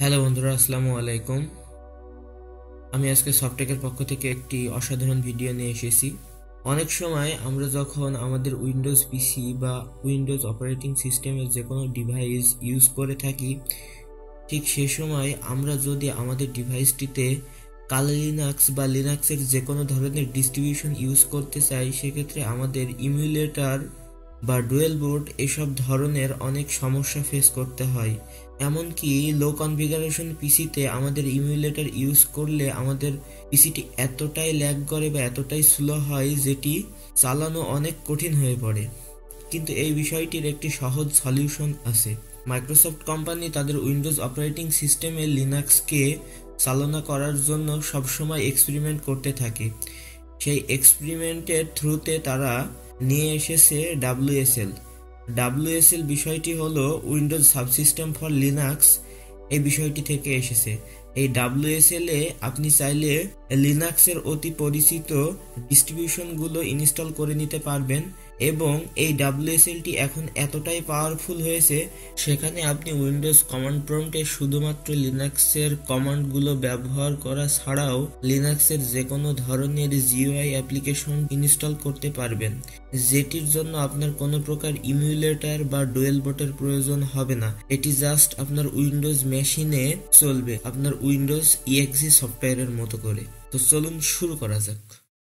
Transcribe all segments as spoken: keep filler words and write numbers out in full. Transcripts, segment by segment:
Hello বন্ধুরা, আসসালামু আলাইকুম। আমি আজকে সফটটেকের পক্ষ থেকে একটি অসাধারণ ভিডিও নিয়ে এসেছি। অনেক সময় আমরা যখন আমাদের উইন্ডোজ পিসি বা উইন্ডোজ অপারেটিং সিস্টেমের যে কোনো ডিভাইস ইউজ করে থাকি, ঠিক সেই সময় আমরা যদি আমাদের ডিভাইসটিতে কালি লিনাক্স বা লিনাক্সের যে কোনো ধরনের ডিস্ট্রিবিউশন ইউজ করতে চাই, সেক্ষেত্রে আমাদের ইমুলেটর বা ডুয়েল বুট এসব ধরনের অনেক সমস্যা ফেস করতে হয়। এমনকি লো কনফিগারেশন পিসিতে আমাদের ইমুলেটর ইউজ করলে আমাদের পিসিটি এতটাই ল্যাগ করে বা এতটাই স্লো হয় যেটি চালানো অনেক কঠিন হয়ে পড়ে। কিন্তু এই বিষয়টির একটি সহজ সলিউশন আছে। মাইক্রোসফট কোম্পানি তাদের উইন্ডোজ অপারেটিং সিস্টেমে লিনাক্সকে চালনা করার জন্য সবসময় এক্সপেরিমেন্ট করতে থাকে। সেই এক্সপেরিমেন্টের থ্রুতে তারা নিয়ে এসেছে ডাব্লিউএসএল। ডাব্লিউএসএল বিষয়টি হলো উইন্ডোজ সাবসিস্টেম ফর লিনাক্স। এই বিষয়টি থেকে এসেছে। এই ডাব্লিউএসএল এ আপনি চাইলে লিনাক্সের অতি পরিচিত ডিস্ট্রিবিউশনগুলো ইনস্টল করে নিতে পারবেন, এবং এই ডাব্লিউএসএলটি এখন এতটাই পাওয়ারফুল হয়েছে সেখানে আপনি উইন্ডোজ কমান্ড প্রম্পটে শুধুমাত্র লিনাক্সের কমান্ডগুলো ব্যবহার করা ছাড়াও লিনাক্সের যে কোনো ধরনের জিইউআই অ্যাপ্লিকেশন ইনস্টল করতে পারবেন, যেটির জন্য আপনার কোনো প্রকার ইমুলেটর বা ডুয়েল বুটের প্রয়োজন হবে না। এটি জাস্ট আপনার উইন্ডোজ মেশিনে চলবে, আপনার উইন্ডোজ ইএক্সি সফটওয়্যারের মতো করে। তো চলুন শুরু করা যাক।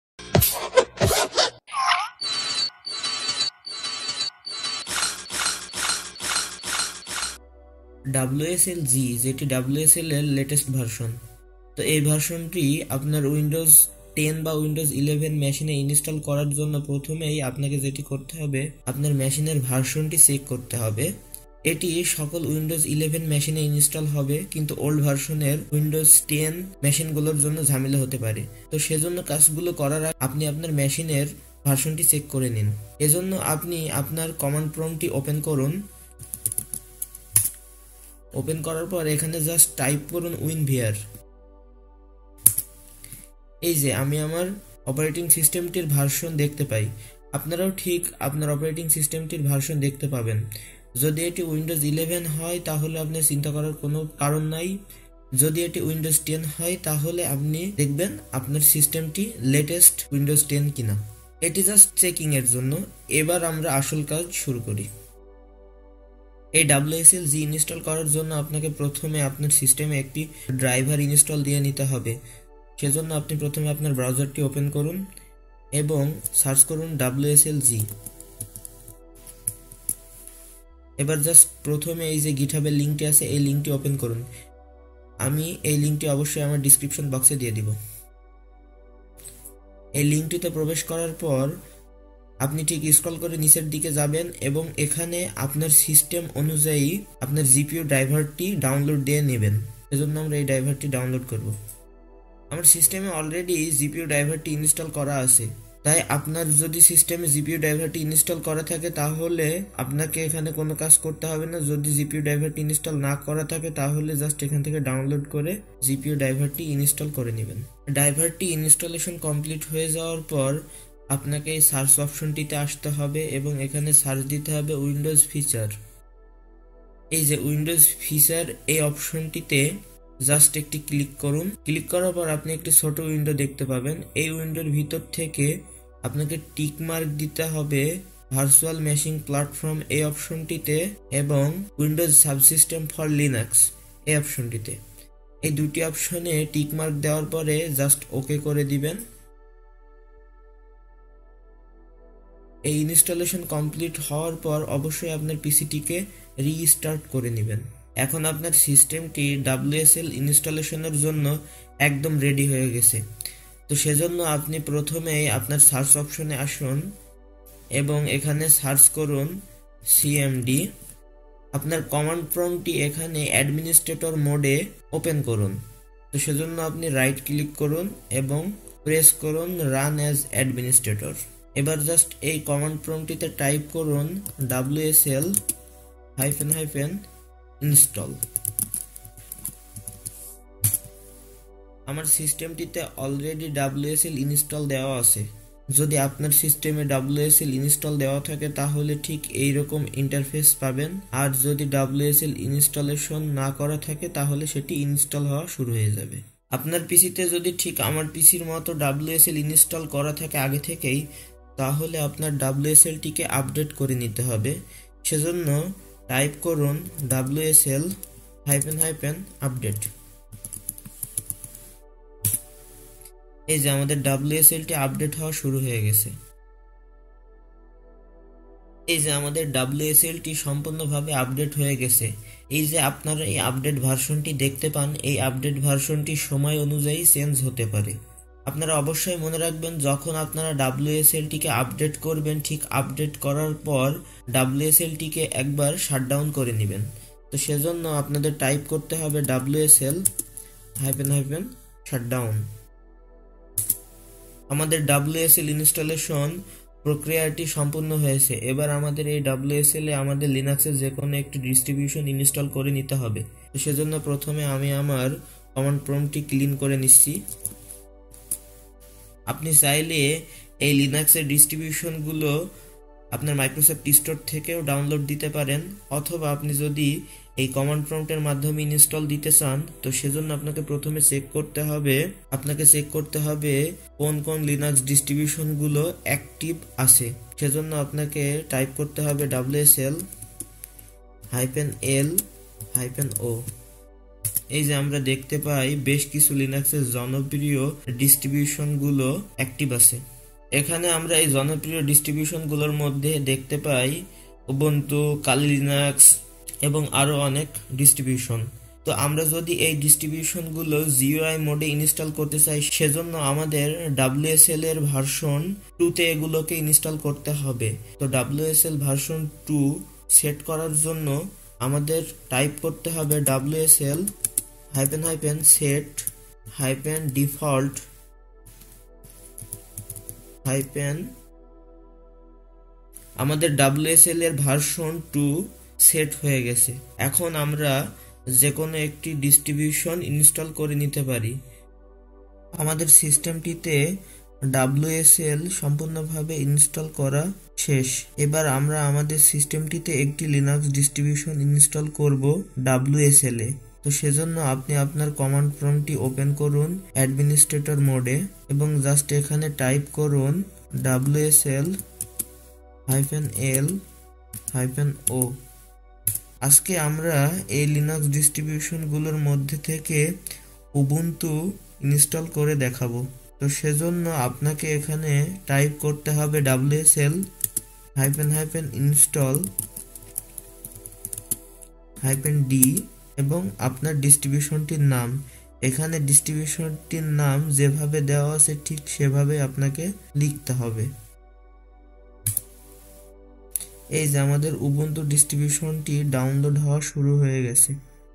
ডাব্লিউএসএল জি, যেটি ডাব্লিউএসএল এর লেটেস্ট ভার্সন। তো এই ভার্সনটি আপনার উইন্ডোজ টেন বা উইন্ডোজ ইলেভেন মেশিনে ইনস্টল করার জন্য প্রথমেই আপনাকে যেটি করতে হবে, আপনার মেশিনের ভার্সনটি চেক করতে হবে। এটি সকল উইন্ডোজ ইলেভেন মেশিনে ইনস্টল হবে, কিন্তু ওল্ড ভার্সনের উইন্ডোজ টেন মেশিনগুলোর জন্য ঝামেলা হতে পারে। তো সেজন্য কাজগুলো করার আগে আপনি আপনার মেশিনের ভার্সনটি চেক করে নিন। এজন্য আপনি আপনার কমান্ড প্রম্পটটি ওপেন করুন। ওপেন করার পর এখানে জাস্ট টাইপ করুন উইনভিআর। এই যে আমি আমার অপারেটিং সিস্টেমটির ভার্সন দেখতে পাই। আপনারাও ঠিক আপনার অপারেটিং সিস্টেমটির ভার্সন দেখতে পাবেন। যদি এটি উইন্ডোজ ইলেভেন হয় তাহলে আপনার চিন্তা করার কোনো কারণ নাই। যদি এটি উইন্ডোজ টেন হয় তাহলে আপনি দেখবেন আপনার সিস্টেমটি লেটেস্ট উইন্ডোজ টেন কিনা। এটি জাস্ট চেকিং এর জন্য। এবার আমরা আসল কাজ শুরু করি। এই ডাব্লিউএসএল জি ইনস্টল করার জন্য আপনাকে প্রথমে আপনার সিস্টেমে একটি ড্রাইভার ইনস্টল দিয়ে নিতে হবে। সেজন্য আপনি প্রথমে আপনার ব্রাউজারটি ওপেন করুন এবং সার্চ করুন ডাব্লিউএসএল জি। এবার জাস্ট প্রথমে এই যে গিটহাবের লিঙ্কটি আছে, এই লিঙ্কটি ওপেন করুন। আমি এই লিঙ্কটি অবশ্যই আমার ডিসক্রিপশন বক্সে দিয়ে দিব। এই লিঙ্কটিতে প্রবেশ করার পর আপনি ঠিক স্ক্রল করে নিচের দিকে যাবেন এবং এখানে আপনার সিস্টেম অনুযায়ী আপনার জিপিইউ ড্রাইভারটি ডাউনলোড দিয়ে নেবেন। এজন্য আমরা এই ড্রাইভারটি ডাউনলোড করব। আমার সিস্টেমে অলরেডি জিপিইউ ড্রাইভারটি ইনস্টল করা আছে, তাই আপনার যদি সিস্টেমে জিপিইউ ড্রাইভারটি ইনস্টল করা থাকে তাহলে আপনাকে এখানে কোনো কাজ করতে হবে না। যদি জিপিইউ ড্রাইভারটি ইনস্টল না করা থাকে তাহলে জাস্ট এখান থেকে ডাউনলোড করে জিপিইউ ড্রাইভারটি ইনস্টল করে নেবেন। ড্রাইভারটি ইনস্টলেশন কমপ্লিট হয়ে যাওয়ার পর আপনাকে এই সার্চ অপশনটিতে আসতে হবে এবং এখানে সার্চ দিতে হবে উইন্ডোজ ফিচার। এই যে উইন্ডোজ ফিচার, এই অপশনটিতে জাস্ট একটি ক্লিক করুন। ক্লিক করার পর আপনি একটি ছোট উইন্ডো দেখতে পাবেন। এই উইন্ডোর ভিতর থেকে আপনাকে টিক মার্ক দিতে হবে ভার্চুয়াল মেশিন প্ল্যাটফর্ম এই অপশনটিতে এবং উইন্ডোজ সাবসিস্টেম ফর লিনাক্স এই অপশনটিতে। এই দুটি অপশনে টিক মার্ক দেওয়ার পরে জাস্ট ওকে করে দিবেন। এই ইনস্টলেশন কমপ্লিট হওয়ার পর অবশ্যই আপনার পিসিটিকে রিস্টার্ট করে নেবেন। এখন আপনার সিস্টেমটি ডাব্লিউএসএল ইনস্টলেশনের জন্য একদম রেডি হয়ে গেছে। তো সেজন্য আপনি প্রথমে আপনার সার্চ অপশনে আসুন এবং এখানে সার্চ করুন সিএমডি। আপনার কমান্ড প্রম্পটটি এখানে অ্যাডমিনিস্ট্রেটর মোডে ওপেন করুন। তো সেজন্য আপনি রাইট ক্লিক করুন এবং প্রেস করুন রান অ্যাজ অ্যাডমিনিস্ট্রেটর। এবার জাস্ট এই কমান্ড প্রম্পটটিতে টাইপ করুন wsl হাইফেন হাইফেন ইনস্টল। আমার সিস্টেমটিতে অলরেডি ডাব্লিউএসএল ইনস্টল দেওয়া আছে। যদি আপনার সিস্টেমে ডাব্লিউ এস এল ইনস্টল দেওয়া থাকে তাহলে ঠিক এই রকম ইন্টারফেস পাবেন, আর যদি ডাব্লিউ এস এল ইনস্টলেশন না করা থাকে তাহলে সেটি ইনস্টল হওয়া শুরু হয়ে যাবে। আপনার পিসিতে যদি ঠিক আমার পিসির মতো ডাব্লিউ এস এল ইনস্টল করা থাকে আগে থেকেই, তাহলে আপনার ডাব্লিউ এস এল টিকে আপডেট করে নিতে হবে। সেজন্য টাইপ করুন W S L hyphen hyphen update. এই যে আমাদের ডাব্লিউ এস এল টি আপডেট হওয়া শুরু হয়ে গেছে। এই যে আমাদের ডাব্লিউ এস এল টি সম্পূর্ণভাবে আপডেট হয়ে গেছে। এই যে আপনারা এই আপডেট ভার্সনটি দেখতে পান, এই আপডেট ভার্সনটি সময় অনুযায়ী চেঞ্জ হতে পারে। আপনারা অবশ্যই মনে রাখবেন, যখন আপনারা ডাব্লিউ এস এল টিকে আপডেট করবেন, ঠিক আপডেট করার পর ডাব্লিউ এস এল টিকে একবার শাটডাউন করে নেবেন। তো সেজন্য আপনাদের টাইপ করতে হবে W S L hyphen hyphen shutdown. আমাদের ডাব্লিউ এস এল ইনস্টলেশন প্রক্রিয়াটি সম্পূর্ণ হয়েছে। এবার আমাদের এই ডাব্লিউ এস এল এ আমাদের লিনাক্সের যে কোনো একটি ডিস্ট্রিবিউশন ইনস্টল করে নিতে হবে। তো সেজন্য প্রথমে আমি আমার কমান্ড প্রম্পটটি ক্লিন করে নিচ্ছি। আপনি চাইলে এই লিনাক্সের ডিস্ট্রিবিউশনগুলো আপনার মাইক্রোসফট স্টোর থেকেও ডাউনলোড দিতে পারেন, অথবা আপনি যদি এই কমান্ড প্রম্পটের মাধ্যমে ইনস্টল দিতে চান, তো সেজন্য আপনাকে প্রথমে চেক করতে হবে আপনাকে চেক করতে হবে কোন কোন লিনাক্স ডিস্ট্রিবিউশনগুলো অ্যাক্টিভ আছে। সেজন্য আপনাকে টাইপ করতে হবে W S L hyphen L hyphen O. এই যে আমরা দেখতে পাই বেশ কিছু লিনাক্সের জনপ্রিয় ডিস্ট্রিবিউশনগুলো অ্যাক্টিভ আছে। এখানে আমরা এই জনপ্রিয় ডিস্ট্রিবিউশনগুলোর মধ্যে দেখতে পাই উবুন্টু, কালি লিনাক্স এবং আরও অনেক ডিস্ট্রিবিউশন। তো আমরা যদি এই ডিস্ট্রিবিউশনগুলো জিইউআই মোডে ইনস্টল করতে চাই, সেজন্য আমাদের ডাব্লিউ এস এল এর ভার্সন টু তে এগুলোকে ইনস্টল করতে হবে। তো W S L version two set করার জন্য আমাদের টাইপ করতে হবে W S L hyphen hyphen set hyphen default hyphen. আমাদের ডাব্লিউ এস এল এর ভার্সন টু সেট হয়ে গেছে। এখন আমরা যে কোনো একটি ডিস্ট্রিবিউশন ইনস্টল করে নিতে পারি। আমাদের সিস্টেমটিতে ডাব্লিউ এস এল সম্পূর্ণভাবে ইনস্টল করা শেষ। এবার আমরা আমাদের সিস্টেমটিতে একটি লিনাক্স ডিস্ট্রিবিউশন ইনস্টল করব ডাব্লিউ এস এল এ। তো সেজন্য আপনি আপনার কমান্ড প্রম্পটটি ওপেন করুন অ্যাডমিনিস্ট্রেটর মোডে এবং জাস্ট এখানে টাইপ করুন W S L hyphen L hyphen O. আজকে আমরা এই লিনাক্স ডিস্ট্রিবিউশনগুলোর মধ্যে থেকে উবুন্টু ইনস্টল করে দেখাবো। তো সেজন্য আপনাকে এখানে টাইপ করতে হবে W S L hyphen hyphen install hyphen D এবং আপনার ডিস্ট্রিবিউশনটির নাম। এখানে ডিস্ট্রিবিউশনটির নাম যেভাবে দেওয়া আছে ঠিক সেভাবে আপনাকে লিখতে হবে। এই যে আমাদের উবুন্টু ডিস্ট্রিবিউশনটি ডাউনলোড হওয়া শুরু হয়ে গেছে।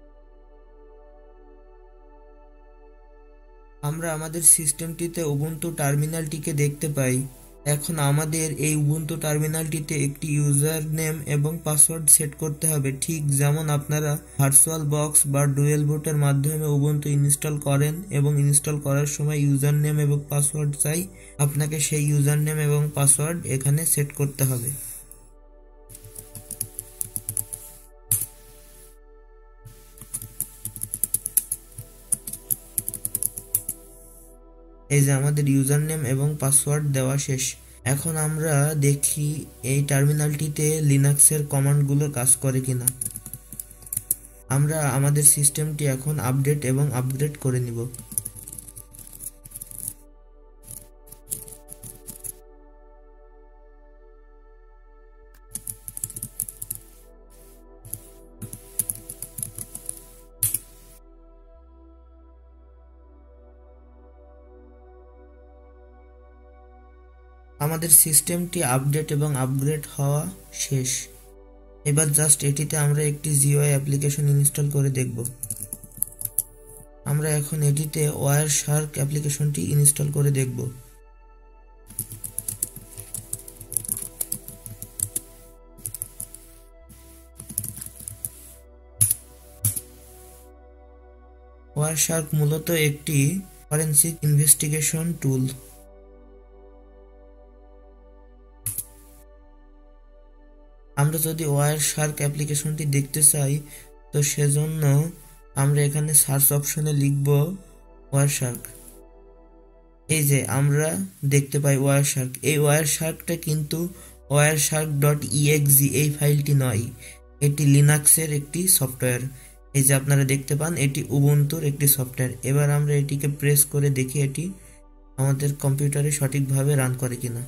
আমরা আমাদের সিস্টেমটিতে উবুন্টু টার্মিনালটিকে দেখতে পাই। এখন আমাদের এই উবুন্টু টার্মিনালটিতে একটি ইউজার নেম এবং পাসওয়ার্ড সেট করতে হবে, ঠিক যেমন আপনারা ভার্চুয়াল বক্স বা ডুয়েল বুটের মাধ্যমে উবুন্টু ইনস্টল করেন এবং ইনস্টল করার সময় ইউজার নেম এবং পাসওয়ার্ড চাই। আপনাকে সেই ইউজার নেম এবং পাসওয়ার্ড এখানে সেট করতে হবে। এই যে আমাদের ইউজার নেম এবং পাসওয়ার্ড দেওয়া শেষ। এখন আমরা দেখি এই টার্মিনালটিতে লিনাক্সের কমান্ডগুলো কাজ করে কিনা। আমরা আমাদের সিস্টেমটি এখন আপডেট এবং আপগ্রেড করে নিব। আমাদের সিস্টেমটি আপডেট এবং আপগ্রেড হওয়া শেষ। এবার জাস্ট এটিতে আমরা একটি জিইউআই অ্যাপ্লিকেশন ইনস্টল করে দেখব। আমরা এখন এটিতে ওয়ারশার্ক অ্যাপ্লিকেশনটি ইনস্টল করে দেখব। ওয়ারশার্ক মূলত একটি ফরেনসিক ইনভেস্টিগেশন টুল। আমরা এখন এটিতে ওয়ারশার্ক অ্যাপ্লিকেশনটি ইনস্টল করে দেখব। আমরা এখন এটিতে ওয়ারশার্ক অ্যাপ্লিকেশনটি ইনস্টল করে দেখব। আমরা এখন এটিতে ওয়ারশার্ক অ্যাপ্লিকেশনটি ইনস্টল করে দেখব। আমরা এখন এটিতে ওয়ারশার্ক মূলত একটি ফরেনসিক ইনভেস্টিগেশন টুল। আমরা যদি ওয়ারশার্ক অ্যাপ্লিকেশনটি দেখতে চাই তো সেজন্য আমরা এখানে সার্চ অপশনে লিখব ওয়ারশার্ক। এই যে আমরা দেখতে পাই ওয়ারশার্ক। এই ওয়ারশার্কটা কিন্তু ওয়ারশার্ক ডট ইএক্সি এই ফাইলটি নয়, এটি লিনাক্সের একটি সফটওয়্যার। এই যে আপনারা দেখতে পান এটি উবুন্তুর একটি সফটওয়্যার। এবার আমরা এটিকে প্রেস করে দেখি এটি আমাদের কম্পিউটারে সঠিকভাবে রান করে কিনা।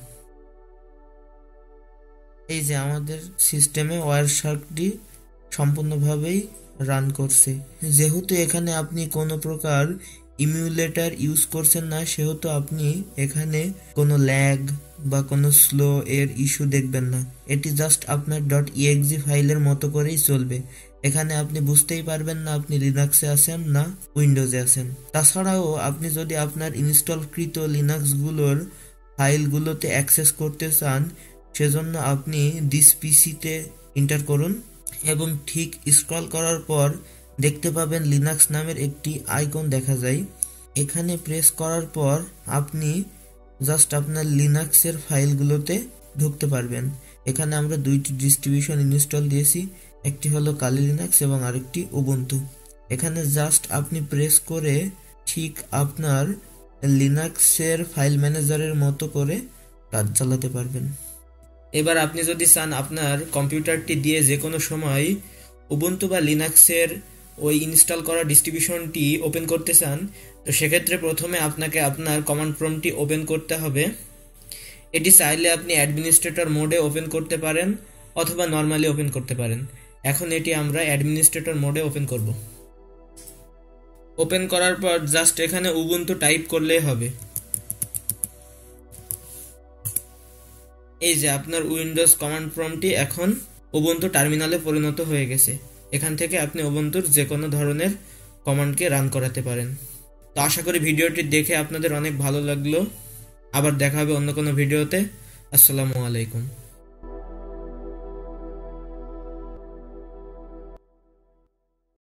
এই যে আমাদের সিস্টেমে ওয়ারশার্কটি সম্পূর্ণভাবেই রান করছে। যেহেতু এখানে আপনি কোনো প্রকার ইমুলেটর ইউজ করছেন না, সেহেতু আপনি এখানে কোনো ল্যাগ বা কোনো স্লো এর ইস্যু দেখবেন না। এটি জাস্ট আপনার ডট ইএক্সি ফাইলের মতো করেই চলবে। এখানে আপনি বুঝতেই পারবেন না আপনি লিনাক্সে আছেন না উইন্ডোজে আছেন। তাছাড়াও আপনি যদি আপনার ইনস্টলকৃত লিনাক্সগুলোর ফাইলগুলোতে অ্যাক্সেস করতে চান, সেজন্য আপনি দিস পিসিতে এন্টার করুন এবং ঠিক স্ক্রল করার পর দেখতে পাবেন লিনাক্স নামের একটি আইকন দেখা যায়। এখানে প্রেস করার পর আপনি জাস্ট আপনার লিনাক্সের ফাইলগুলোতে ঢুকতে পারবেন। এখানে আমরা দুইটি ডিস্ট্রিবিউশন ইনস্টল দিয়েছি, একটি হলো কালি লিনাক্স এবং আরেকটি উবুন্টু। এখানে জাস্ট আপনি প্রেস করে ঠিক আপনার লিনাক্সের ফাইল ম্যানেজারের মতো করে কাজ চালাতে পারবেন। এবার আপনি যদি চান আপনার কম্পিউটারটি দিয়ে যে কোনো সময় উবুন্টু বা লিনাক্সের ওই ইনস্টল করা ডিস্ট্রিবিউশনটি ওপেন করতে চান, তো সেক্ষেত্রে প্রথমে আপনাকে আপনার কমান্ড প্রম্পটটি ওপেন করতে হবে। এটি চাইলে আপনি অ্যাডমিনিস্ট্রেটর মোডে ওপেন করতে পারেন অথবা নর্মালি ওপেন করতে পারেন। এখন এটি আমরা অ্যাডমিনিস্ট্রেটর মোডে ওপেন করব। ওপেন করার পর জাস্ট এখানে উবুন্টু টাইপ করলেই হবে। এই যে আপনার উইন্ডোজ কমান্ড প্রম্পটটি এখন উবুন্টু টার্মিনালে পরিণত হয়ে গেছে। এখান থেকে আপনি উবুন্টুর যে কোনো ধরনের কমান্ডকে রান করাতে পারেন। তো আশা করি ভিডিওটি দেখে আপনাদের অনেক ভালো লাগলো। আবার দেখা হবে অন্য কোনো ভিডিওতে। আসসালামু আলাইকুম।